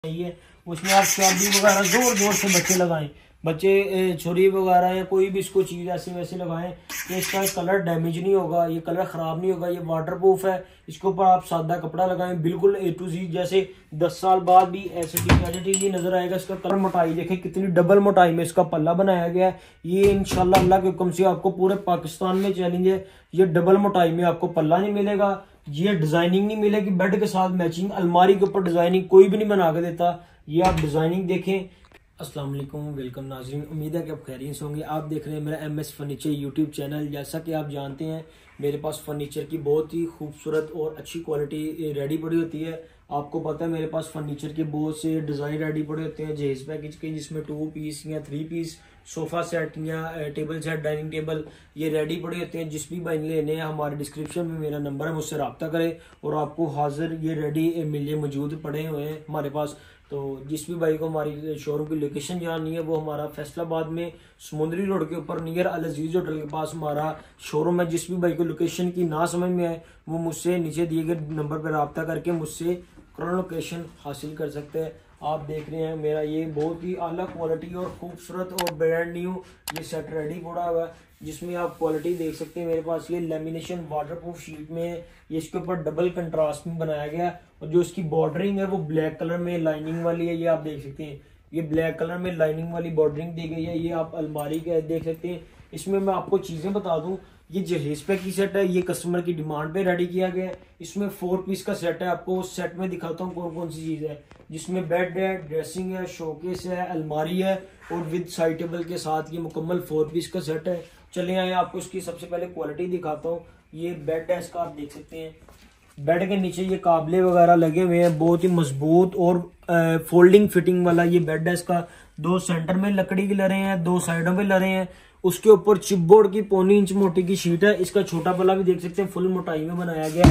है उसमें आप चाबी वगैरह जोर जोर से बच्चे लगाएं, बच्चे छुरी वगैरह या कोई भी इसको चीज़ ऐसे वैसे लगाएं कि इसका कलर डैमेज नहीं होगा, ये कलर ख़राब नहीं होगा। ये वाटर प्रूफ है, इसके ऊपर आप सादा कपड़ा लगाएं बिल्कुल A to Z, जैसे 10 साल बाद भी ऐसे ही नजर आएगा। इसका कलर मोटाई देखें कितनी डबल मोटाई में इसका पल्ला बनाया गया है। ये इंशाल्लाह अल्लाह के हुक्म से आपको पूरे पाकिस्तान में चैलेंज है, ये डबल मोटाई में आपको पल्ला नहीं मिलेगा, ये डिजाइनिंग नहीं मिलेगी बेड के साथ मैचिंग, अलमारी के ऊपर डिजाइनिंग कोई भी नहीं बना के देता। ये आप डिजाइनिंग देखें। अस्सलाम वालेकुम, वेलकम नाज़रीन, उम्मीद है कि आप खैरियत से होंगे। आप देख रहे हैं मेरा MS फर्नीचर यूट्यूब चैनल। जैसा कि आप जानते हैं मेरे पास फर्नीचर की बहुत ही खूबसूरत और अच्छी क्वालिटी रेडी पड़ी होती है। आपको पता है मेरे पास फर्नीचर के बहुत से डिज़ाइन रेडी पड़े होते हैं जहेज पैकेज के, जिसमें 2 पीस या 3 पीस सोफ़ा सेट या टेबल सेट, डाइनिंग टेबल ये रेडी पड़े होते हैं। जिस भी भाई लेने हैं हमारे डिस्क्रिप्शन में मेरा नंबर है, मुझसे रब्ता करें और आपको हाजिर ये रेडी मिले मौजूद पड़े हुए हैं हमारे पास। तो जिस भी भाई को हमारी शोरूम की लोकेशन जाननी है वो हमारा फैसलाबाद में समुद्री रोड के ऊपर नियर अल अजीज होटल के पास हमारा शोरूम है। जिस भी भाई को लोकेशन की ना समझ में आए वो मुझसे नीचे दिए गए नंबर पर रब्ता करके मुझसे करंट लोकेशन हासिल कर सकते हैं। आप देख रहे हैं मेरा ये बहुत ही आला क्वालिटी और खूबसूरत और ब्रांड न्यू ये सेट रेडी पड़ा हुआ है, जिसमें आप क्वालिटी देख सकते हैं। मेरे पास ये लेमिनेशन वाटरप्रूफ शीट में है, ये इसके ऊपर डबल कंट्रास्ट में बनाया गया है और जो इसकी बॉर्डरिंग है वो ब्लैक कलर में लाइनिंग वाली है। ये आप देख सकते हैं, ये ब्लैक कलर में लाइनिंग वाली बॉर्डरिंग दी गई है। ये आप अलमारी का देख सकते हैं। इसमें मैं आपको चीज़ें बता दूं, ये जहेज पैक की सेट है, ये कस्टमर की डिमांड पे रेडी किया गया है। इसमें 4 पीस का सेट है। आपको उस सेट में दिखाता हूँ कौन कौन सी चीज़ है, जिसमें बेड है, ड्रेसिंग है, शोकेस है, अलमारी है और विद साइड टेबल के साथ ये मुकम्मल 4 पीस का सेट है। चले आए आपको इसकी सबसे पहले क्वालिटी दिखाता हूँ। ये बेड है, इसका आप देख सकते हैं। बेड के नीचे ये काबले वगैरह लगे हुए हैं, बहुत ही मजबूत और फोल्डिंग फिटिंग वाला ये बेड है। इसका 2 सेंटर में लकड़ी की लरे हैं, 2 साइडों पे लरे हैं। उसके ऊपर चिपबोर्ड की 1.25 इंच मोटी की शीट है। इसका छोटा पल्ला भी देख सकते हैं, फुल मोटाई में बनाया गया,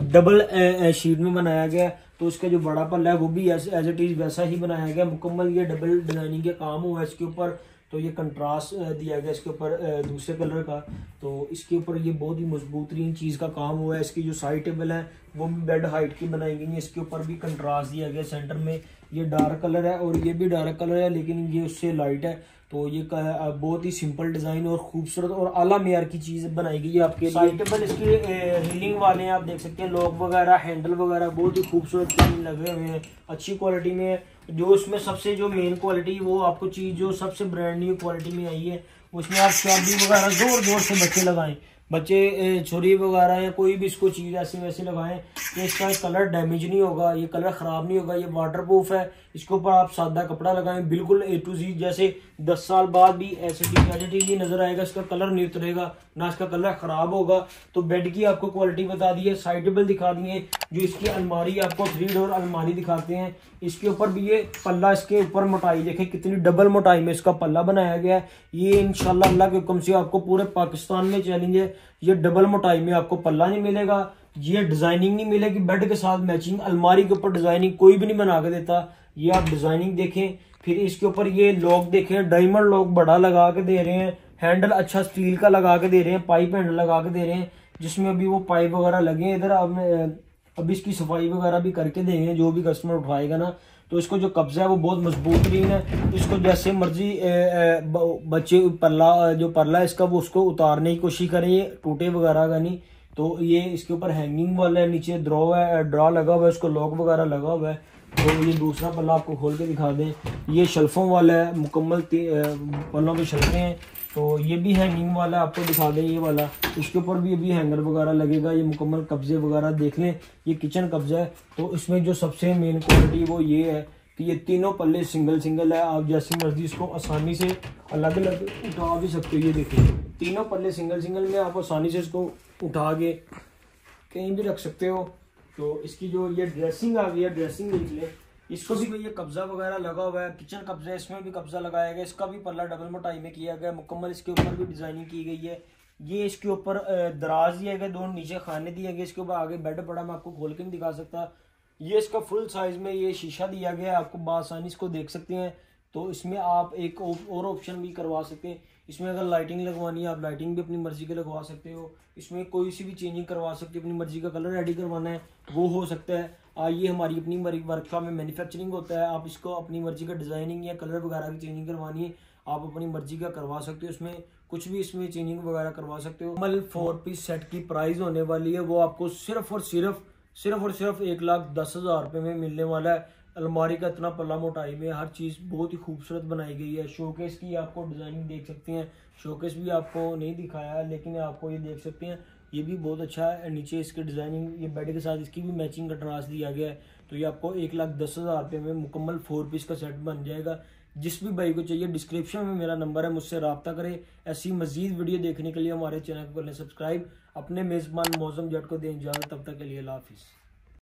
डबल शीट में बनाया गया। तो इसका जो बड़ा पल्ला है वो भी एज इट इज वैसा ही बनाया गया। मुकम्मल ये डबल डिजाइनिंग के काम हुआ है इसके ऊपर। तो ये कंट्रास्ट दिया गया इसके ऊपर दूसरे कलर का। तो इसके ऊपर ये बहुत ही मजबूत तरीन चीज़ का काम हुआ है। इसकी जो साइड टेबल है वो भी बेड हाइट की बनाई गई है। इसके ऊपर भी कंट्रास्ट दिया गया। सेंटर में ये डार्क कलर है और ये भी डार्क कलर है, लेकिन ये उससे लाइट है। तो ये बहुत ही सिंपल डिजाइन और खूबसूरत और आला मेयार की चीज बनाई गई है आपके। साइड टेबल इसके रीलिंग वाले हैं, आप देख सकते हैं। लॉक वगैरह, हैंडल वगैरह बहुत ही खूबसूरत लगे हुए हैं, अच्छी क्वालिटी में। जो उसमें सबसे जो मेन क्वालिटी वो आपको चीज जो सबसे ब्रांड न्यू क्वालिटी में आई है, उसमें आप चाबी वगैरह जोर जोर से बच्चे लगाएं, बच्चे छुरी वगैरह या कोई भी इसको चीज़ ऐसे वैसे लगाएं कि इसका कलर डैमेज नहीं होगा, ये कलर ख़राब नहीं होगा। ये वाटर प्रूफ है, इसके ऊपर आप सादा कपड़ा लगाएं बिल्कुल A to Z, जैसे 10 साल बाद भी ऐसे ही नजर आएगा। इसका कलर नहीं उतरेगा, ना इसका कलर ख़राब होगा। तो बेड की आपको क्वालिटी बता दी है, साइड टेबल दिखा दिए। जो इसकी अलमारी आपको 3 डोर अलमारी दिखाते हैं, इसके ऊपर भी ये पल्ला, इसके ऊपर मोटाई देखें कितनी डबल मोटाई में इसका पल्ला बनाया गया है। ये इंशाल्लाह अल्लाह के हुक्म से आपको पूरे पाकिस्तान में चैलेंज है, ये डबल मोटाई में आपको पल्ला नहीं मिलेगा, ये डिजाइनिंग नहीं मिलेगी बेड के साथ मैचिंग, अलमारी के ऊपर डिजाइनिंग कोई भी नहीं बना के देता। ये आप डिजाइनिंग देखें। फिर इसके ऊपर ये लॉक देखें, डायमंड लॉक बड़ा लगा के दे रहे हैं, हैंडल अच्छा स्टील का लगा के दे रहे हैं, पाइप हैंडल लगा के दे रहे हैं, जिसमें अभी वो पाइप वगैरह लगे हैं। इधर अभी इसकी सफाई वगैरह भी करके देंगे जो भी कस्टमर उठाएगा ना। तो इसको जो कब्जा है वो बहुत मजबूत तरीन है। तो इसको जैसे मर्जी बच्चे जो पल्ला है इसका वो उसको उतारने की कोशिश करें, ये टूटे वगैरह का नहीं। तो ये इसके ऊपर हैंगिंग वाला है, नीचे ड्रॉ लगा हुआ है, इसको लॉक वगैरह लगा हुआ है। तो ये दूसरा पल्ला आपको खोल के दिखा दें, ये शेल्फों वाला है, मुकम्मल पल्लों के शेल्फे हैं। तो ये भी हैंगिंग वाला आपको दिखा दें, ये वाला, इसके ऊपर भी अभी हैंगर वगैरह लगेगा। ये मुकम्मल कब्जे वगैरह देख लें, ये किचन कब्जा है। तो इसमें जो सबसे मेन क्वालिटी वो ये है कि ये तीनों पल्ले सिंगल है। आप जैसी मर्जी इसको आसानी से अलग अलग उठा भी सकते हो। ये देखिए तीनों पल्ले सिंगल में आप आसानी से इसको उठा के कहीं भी रख सकते हो। तो इसकी जो ये ड्रेसिंग आ गई है, ड्रेसिंग देख ले, इसको भी ये कब्जा वगैरह लगा हुआ है, किचन कब्जा है, इसमें भी कब्जा लगाया गया। इसका भी पल्ला डबल मोटाई में किया गया, मुकम्मल इसके ऊपर भी डिजाइनिंग की गई है। ये इसके ऊपर दराज दिया गया, 2 नीचे खाने दिए गए, इसके ऊपर आगे बेड पड़ा, मैं आपको खोल के नहीं दिखा सकता। ये इसका फुल साइज में ये शीशा दिया गया है, आपको बासानी इसको देख सकते हैं। तो इसमें आप एक और ऑप्शन भी करवा सकते हैं। इसमें अगर लाइटिंग लगवानी है आप लाइटिंग भी अपनी मर्जी के लगवा सकते हो। इसमें कोई सी भी चेंजिंग करवा सकते हो, अपनी मर्जी का कलर रेडी करवाना है वो हो सकता है। ये हमारी अपनी वर्कशॉप में मैन्युफैक्चरिंग होता है। आप इसको अपनी मर्जी का डिज़ाइनिंग या कलर वगैरह की चेंजिंग करवानी है, आप अपनी मर्जी का करवा सकते हो। इसमें कुछ भी इसमें चेंजिंग वगैरह करवा सकते हो। कमल 4 पीस सेट की प्राइस होने वाली है वो आपको सिर्फ और सिर्फ 1,10,000 रुपये में मिलने वाला है। अलमारी का इतना पल्ला मोटाई में हर चीज़ बहुत ही खूबसूरत बनाई गई है। शोकेस की आपको डिज़ाइनिंग देख सकते हैं, शोकेस भी आपको नहीं दिखाया है लेकिन आपको ये देख सकते हैं, ये भी बहुत अच्छा है। नीचे इसकी डिज़ाइनिंग ये बेड के साथ इसकी भी मैचिंग कंट्रास्ट दिया गया है। तो ये आपको 1,10,000 रुपये में मुकम्मल 4 पीस का सेट बन जाएगा। जिस भी भाई को चाहिए डिस्क्रिप्शन में मेरा नंबर है, मुझसे रब्ता करें। ऐसी मजीद वीडियो देखने के लिए हमारे चैनल को करें सब्सक्राइब। अपने मेज़बान मौसम जट को दें इजाज़त, तब तक के लिए अल्लाह हाफिज़।